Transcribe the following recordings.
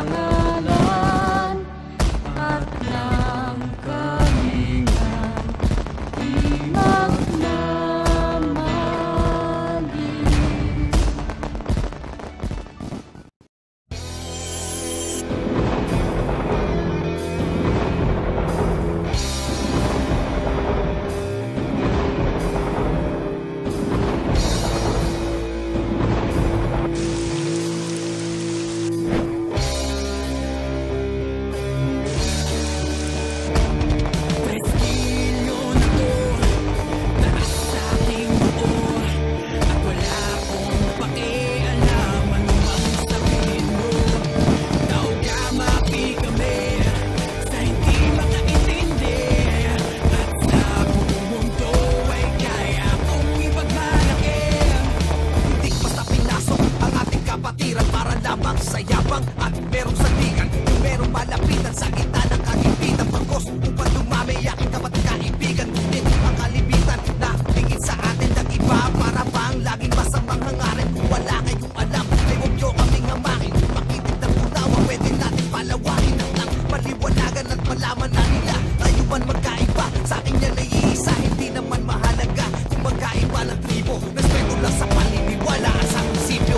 pangalan at ng kalingan di magmamali. Sa yabang at merong sandigan, yung merong malapitan sa gitna ng kagipitan. Pagkos upang dumami aking kapatid kaibigan, ngunit ang kalibitan na tingin sa atin ng iba. Para bang laging masamang hangarin kung wala kayong alam. Ay huwag nyo kaming hamakin, makinig ng unawa, pwede natin palawakin ang lang maliwanagan at malaman na nila tayo man magkaiba. Sa akin yan ay iisa, hindi naman mahalaga kung magkaiba ng tribo. Respeto lang sa paniniwala at sa prinsipyo.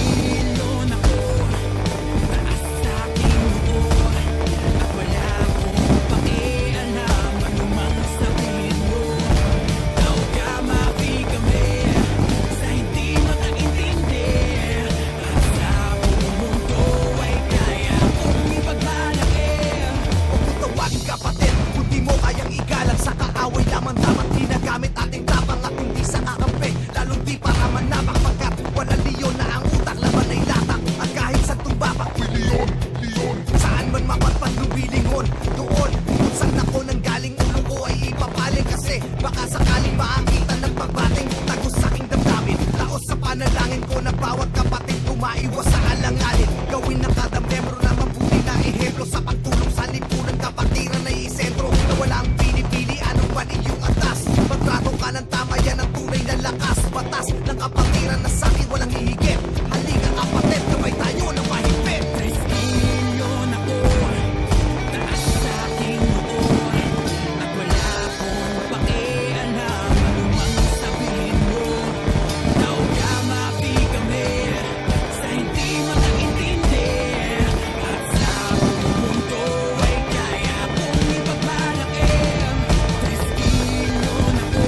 Ginagamit ating tapang at hindi sa kakampi, lalong di para manapak, pagkat wala leon na ang utak, laban ay latak. At kahit sa tumbabak, leon, saan man mapadpad lumilingon, doon kung saan ako nang galing, ulo ko ay ipapaling. Kasi baka sakaling makakita ng pagbating tagos sa aking damdamin. Laos sa panalangin ko na bawat kapatid umaiwas sa alanganin. Gawin ng kada membro na mabuti na ehemplo sa pagtulong sa lipunan. Kapatiran ay isentro na walang pinipili anong mali yung atas. Magtrato ka ng tama, yan ang tunay na lakas. Batas ng kapatiran na sa'kin walang hihigit. Halika kapatid, kamay tayo na mahigpit. Milyon ako, taas sa aking noon, at wala akong pakialam anumang sabihin mo. Tao ka, mapi kami sa hindi makaintindi, at sa buong mundo ay kaya kong ipagmalaki. 3 milyon ako,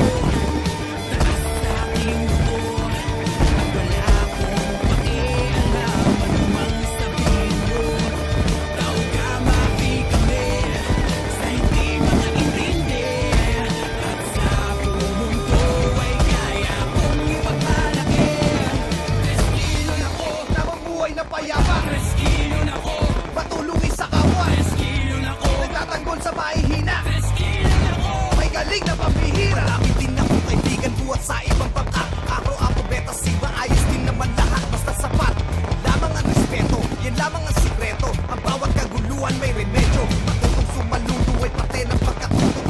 taas sa aking noon, at wala akong pakialam anumang sabihin mo. Tao ka, mapi kami sa hindi makaintindi, at sa buong mundo ay kaya kong ipagmalaki. 3 milyon ako, Tamang buhay na payapa, 3 milyon ako, patulungin sa kapwa, 3 milyon ako, nagtatanggol sa mahihina, 3 milyon ako. may galing na pambihira. Marami din ako kaibigan buhat sa ibang bangka. Karo, Apo, Beta, Sigma, ayos din naman lahat. Basta sapat lamang ang respeto, yan lamang ang sikreto. Ang bawat kaguluhan may remedyo. Matutong sumaludo ay pati ng pagkatuto.